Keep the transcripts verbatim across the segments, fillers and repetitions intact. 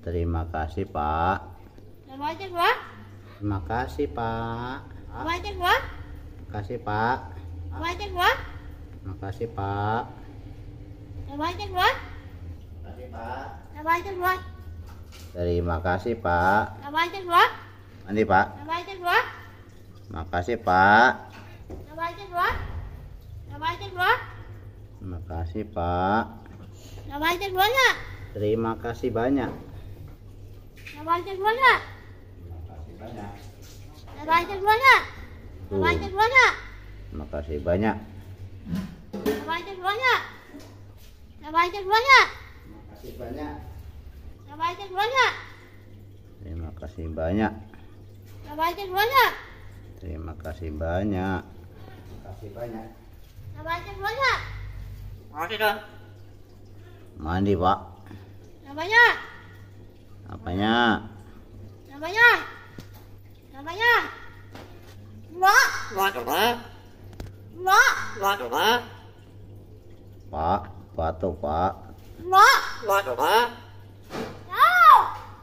Terima kasih, Pak. Baca gua. Terima kasih, Pak. Baca gua. Terima kasih, Pak. Baca gua. Terima kasih, Pak. Baca gua. Terima kasih, Pak. Baca gua. Terima kasih, Pak. Baca gua. Mandi, Pak. Baca gua. Terima kasih, Pak. Baca gua. Baca gua. Terima kasih, Pak. Baca gua enggak? Terima kasih banyak. Baca gua enggak? Terima kasih banyak. Baca gua enggak? Baca gua enggak? Terima kasih banyak. Baca gua enggak? Baca gua enggak? Terima kasih banyak. Baca gua enggak? Terima kasih banyak. Baca gua enggak? Terima kasih banyak. Terima kasih banyak. Baca gua enggak? Mandi dong. Mandi, Pak. Namanya? Apanya? Namanya? Namanya? Mbak, Waduh, Pak. mbak, Waduh, Pak. Pak, batu, Pak. mbak. Waduh, Pak. Đâu?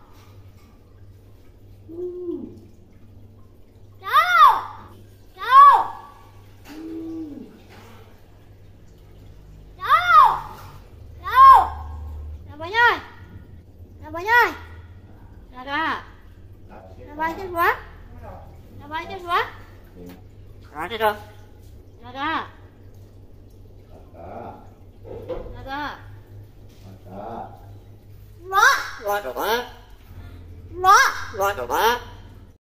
Đâu? Đâu? Đâu? Đâu? Namanya? Namanya? Naga. Namanya gua? Namanya gua? Mandi dong. Naga. Kakak, Naga. kakak. Mbak, Waduh, Pak. mbak. Waduh, Pak.